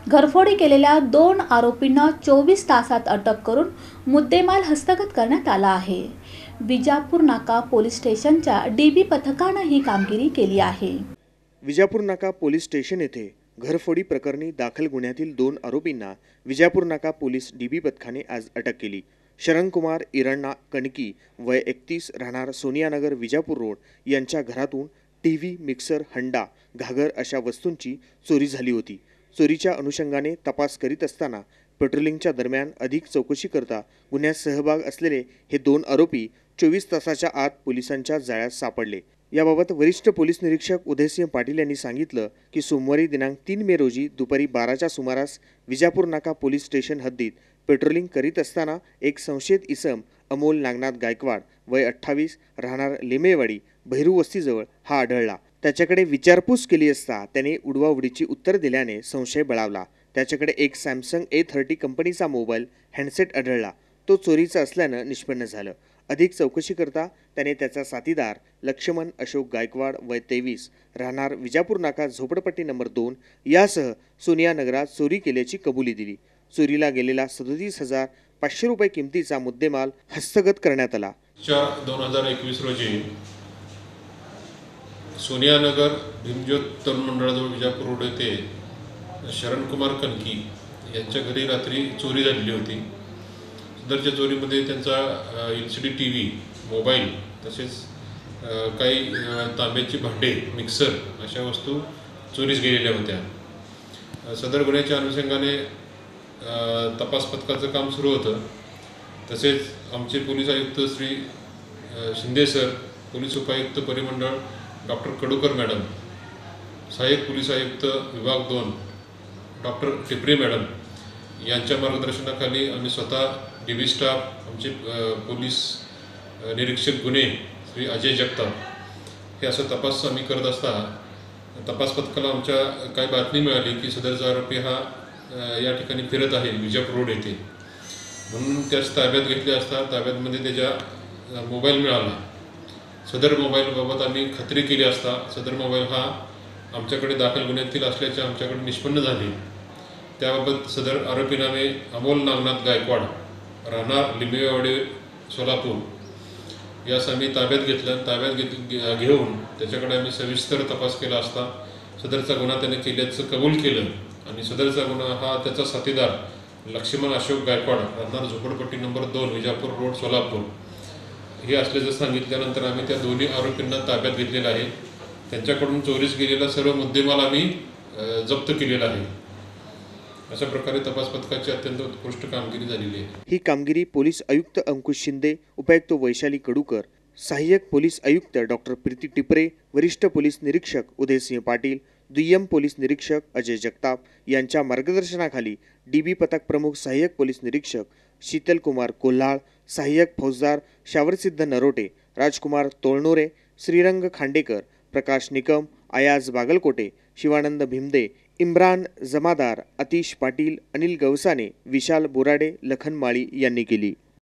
घरफोडी केलेल्या 2 आरोपींना 24 तासात अटक करून मुद्देमाल हस्तगत करण्यात आला आहे। विजापूर नाका पोलीस स्टेशनच्या डीबी पथकाने ही कामगिरी केली आहे। विजापूर नाका पोलीस स्टेशन येथे घरफोडी प्रकरणी दाखल गुन्ह्यातील 2 आरोपींना विजापूर नाका पोलीस डीबी पथकाने आज अटक केली। शरण कुमार इरण्णा कणकी वय 31 राहणार सोनियानगर विजापूर रोड यांच्या घरातून टीव्ही, मिक्सर, हंडा, घागर अशा वस्तूंची चोरी झाली होती। चोरीच्या अनुषंगाने तपास करीत असताना पेट्रोलिंगच्या दरम्यान अधिक चौकशी करता गुन्ह्यात सहभाग असलेले हे 2 आरोपी 24 तासाच्या आत पोलिसांच्या जाळ्यात सापडले। याबाबत वरिष्ठ पोलीस निरीक्षक उदयसिंह पाटील यांनी सांगितलं की सोमवारी दिनांक 3 मे रोजी दुपारी 12च्या सुमारास विजापूर नाका पोलीस स्टेशन हद्दीत पेट्रोलिंग करीत असताना एक संशयित इसम अमोल नागनाथ गायकवाड वय 28 राहणार लिमेवाडी भैरू वस्तीजवळ हा आढळला। त्याच्याकडे विचारपूस केली असता त्याने उडवाउडीची उत्तर दिल्याने संशय बळावला। त्याच्याकडे एक सॅमसंग A30 कंपनीचा मोबाईल हँडसेट आढळला। तो चोरीचा असल्याने निष्पन्न झालं। अधिक चौकशी करता त्याने त्याचा साथीदार लक्ष्मण अशोक गायकवाड वय 23 राहणार विजापूर नाका झोपडपट्टी नंबर 2 यासह सोनिया नगरात चोरी केल्याची कबुली दिली। चोरीला गेलेला 37,500 रुपये किमतीचा मुद्देमाल हस्तगत करण्यात आला। 4/2021 रोजी सोनियानगर भीमज्योत तरुण मंडळाजवळ विजापूर रोड येथे शरण कुमार कणकी यांच्या घरी रात्री चोरी झालेली होती। सदरच्या चोरीमध्ये त्यांचा LCD TV, मोबाईल तसेच काही तांब्याची भांडे, मिक्सर अशा वस्तू चोरीस गेलेल्या होत्या। सदर गुन्ह्याच्या अनुषंगाने तपास पथकाचं काम सुरू होतं। तसेच आमचे पोलीस आयुक्त श्री शिंदे सर, पोलीस उपायुक्त परिमंडळ डॉक्टर कडूकर मॅडम, सहाय्यक पोलीस आयुक्त विभाग 2 डॉक्टर टिपरे मॅडम यांच्या मार्गदर्शनाखाली आम्ही स्वतः DB स्टाफ, आमचे पोलीस निरीक्षक गुन्हे श्री अजय जगताप हे असं तपास आम्ही करत असता तपास पथकाला आमच्या काही बातमी मिळाली की सदरचा आरोपी हा या ठिकाणी फिरत आहे विजापूर रोड येथे। म्हणून त्याच ताब्यात घेतले असता ताब्यातमध्ये त्याच्या मोबाईल मिळाला। सदर मोबाईलबाबत आम्ही खात्री केली असता सदर मोबाईल हा आमच्याकडे दाखल गुन्ह्यातील असल्याचे आमच्याकडे निष्पन्न झाले। त्याबाबत सदर आरोपी नावे अमोल नागनाथ गायकवाड राहणार लिंबेवाडी सोलापूर यास आम्ही ताब्यात घेतलं। ताब्यात घेऊन त्याच्याकडे आम्ही सविस्तर तपास केला असता सदरचा गुन्हा त्याने केल्याचं कबूल केलं आणि सदरचा गुन्हा हा त्याचा साथीदार लक्ष्मण अशोक गायकवाड राहणार झोपडपट्टी नंबर 2 विजापूर रोड सोलापूर हे असल्याचं सांगितल्यानंतर आम्ही त्या दोन्ही आरोपींना ताब्यात घेतलेला आहे। त्यांच्याकडून चोरीस गेलेला सर्व मुद्देमाल आम्ही जप्त केलेला आहे। अशा प्रकारे तपास पथकाची अत्यंत उत्कृष्ट कामगिरी झालेली आहे। ही कामगिरी पोलीस आयुक्त अंकुश शिंदे, उपायुक्त वैशाली कडूकर, सहाय्यक पोलीस आयुक्त डॉक्टर प्रीती टिपरे, वरिष्ठ पोलीस निरीक्षक उदयसिंह पाटील, दुय्यम पोलीस निरीक्षक अजय जगताप यांच्या मार्गदर्शनाखाली DB पथक प्रमुख सहाय्यक पोलीस निरीक्षक शीतल कुमार कोल्हाळ, सहाय्यक फौजदार शावरसिद्ध नरोटे, राजकुमार तोळनोरे, श्रीरंग खांडेकर, प्रकाश निकम, अयाज बागलकोटे, शिवानंद भिमदे, इम्रान जमादार, अतिश पाटील, अनिल गवसाने, विशाल बोराडे, लखन माळी यांनी केली।